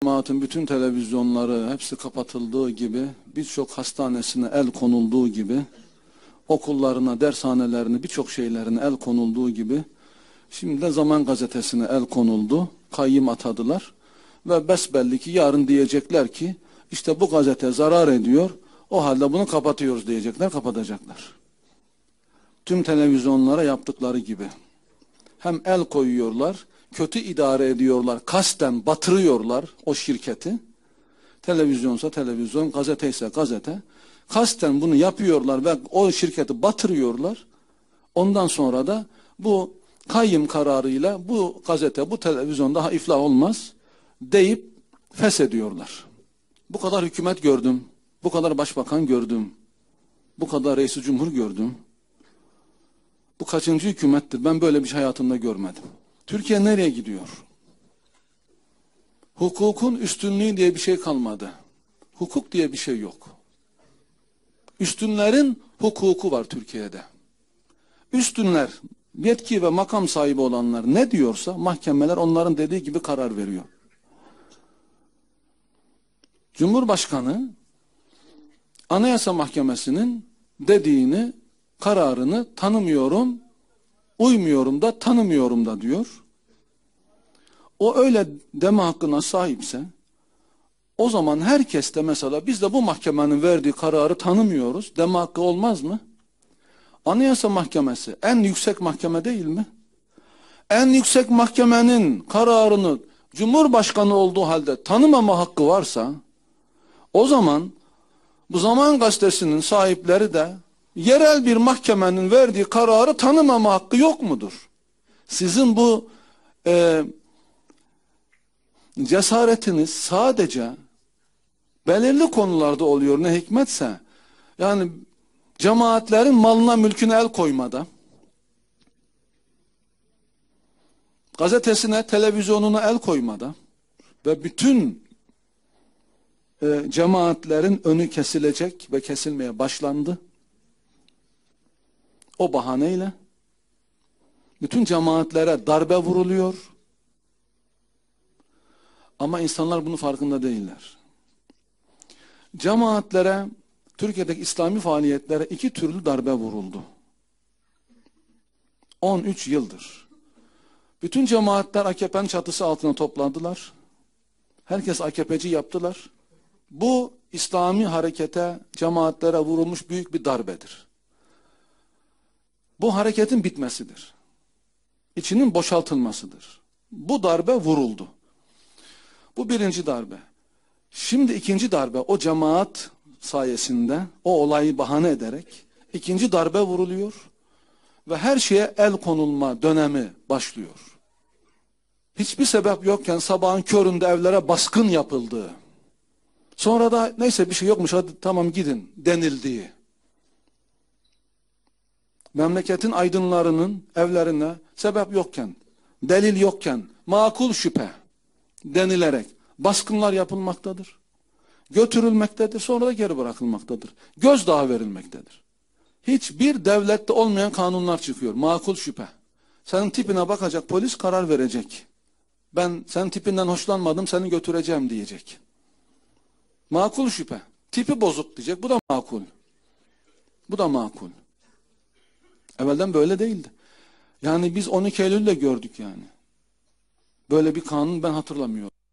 Cemaatin bütün televizyonları hepsi kapatıldığı gibi, birçok hastanesine el konulduğu gibi, okullarına, dershanelerine, birçok şeylerine el konulduğu gibi, şimdi de Zaman Gazetesi'ne el konuldu, kayyım atadılar ve besbelli ki yarın diyecekler ki işte bu gazete zarar ediyor, o halde bunu kapatıyoruz diyecekler, kapatacaklar. Tüm televizyonlara yaptıkları gibi. Hem el koyuyorlar, kötü idare ediyorlar, kasten batırıyorlar o şirketi. Televizyonsa televizyon, gazete ise gazete. Kasten bunu yapıyorlar ve o şirketi batırıyorlar. Ondan sonra da bu kayyım kararıyla bu gazete, bu televizyon daha iflah olmaz deyip feshediyorlar. Bu kadar hükümet gördüm, bu kadar başbakan gördüm, bu kadar reis-i cumhur gördüm. Bu kaçıncı hükümettir? Ben böyle bir şey hayatımda görmedim. Türkiye nereye gidiyor? Hukukun üstünlüğü diye bir şey kalmadı. Hukuk diye bir şey yok. Üstünlerin hukuku var Türkiye'de. Üstünler, yetki ve makam sahibi olanlar ne diyorsa mahkemeler onların dediği gibi karar veriyor. Cumhurbaşkanı Anayasa Mahkemesi'nin dediğini, kararını tanımıyorum, uymuyorum da tanımıyorum da diyor. O öyle deme hakkına sahipse o zaman herkes de mesela biz de bu mahkemenin verdiği kararı tanımıyoruz deme hakkı olmaz mı? Anayasa Mahkemesi en yüksek mahkeme değil mi? En yüksek mahkemenin kararını Cumhurbaşkanı olduğu halde tanımama hakkı varsa o zaman bu Zaman Gazetesi'nin sahipleri de yerel bir mahkemenin verdiği kararı tanımama hakkı yok mudur? Sizin bu cesaretiniz sadece belirli konularda oluyor ne hikmetse. Yani cemaatlerin malına mülküne el koymada, gazetesine, televizyonuna el koymada ve bütün cemaatlerin önü kesilecek ve kesilmeye başlandı. O bahaneyle bütün cemaatlere darbe vuruluyor. Ama insanlar bunun farkında değiller. Cemaatlere, Türkiye'deki İslami faaliyetlere iki türlü darbe vuruldu. 13 yıldır. Bütün cemaatler AKP'nin çatısı altına toplandılar. Herkes AKP'ci yaptılar. Bu İslami harekete, cemaatlere vurulmuş büyük bir darbedir. Bu hareketin bitmesidir. İçinin boşaltılmasıdır. Bu darbe vuruldu. Bu birinci darbe. Şimdi ikinci darbe o cemaat sayesinde o olayı bahane ederek ikinci darbe vuruluyor ve her şeye el konulma dönemi başlıyor. Hiçbir sebep yokken sabahın köründe evlere baskın yapıldığı, sonra da neyse bir şey yokmuş hadi tamam gidin denildiği, memleketin aydınlarının evlerine sebep yokken, delil yokken, makul şüphe denilerek baskınlar yapılmaktadır. Götürülmektedir, sonra da geri bırakılmaktadır. Gözdağı verilmektedir. Hiçbir devlette olmayan kanunlar çıkıyor. Makul şüphe. Senin tipine bakacak polis karar verecek. Ben senin tipinden hoşlanmadım, seni götüreceğim diyecek. Makul şüphe. Tipi bozuk diyecek. Bu da makul. Bu da makul. Evvelden böyle değildi. Yani biz 12 Eylül'de gördük yani. Böyle bir kanun ben hatırlamıyorum.